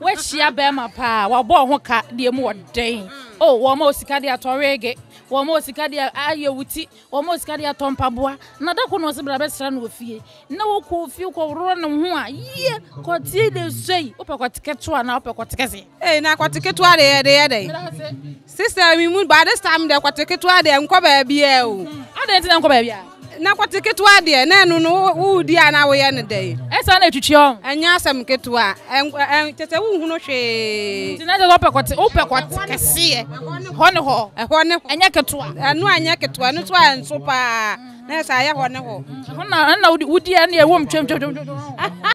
Wechia bema pa wa bo ho ka de mu oden oh wo ma osika de atorege wo ma osika de ayewuti wo ma osika de atompaboa na da ko no se bra be sra no ofie na wo ko ofie ko woro ne ho a ye ko tie de sei wo pe ko tiketo na wo pe ko tikese na ko tiketo de sister mi mu ba this time de ko tiketo de nko ba bia o ade nti na nko ba bia na ko tiketo de na enu no wo di ana wo ye ne de esa na etwitwi on anya asem keto a tete wo hu no hwe nti na de wo pe ko tikese ho anya keto a anu anya keto anu to anso pa na esa ya ho ne ho na wudi na e wo mtwem